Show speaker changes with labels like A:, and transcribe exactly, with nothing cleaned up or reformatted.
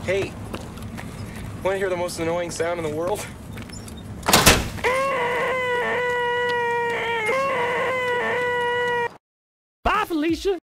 A: Hey, want to hear the most annoying sound in the world?
B: Bye, Felicia.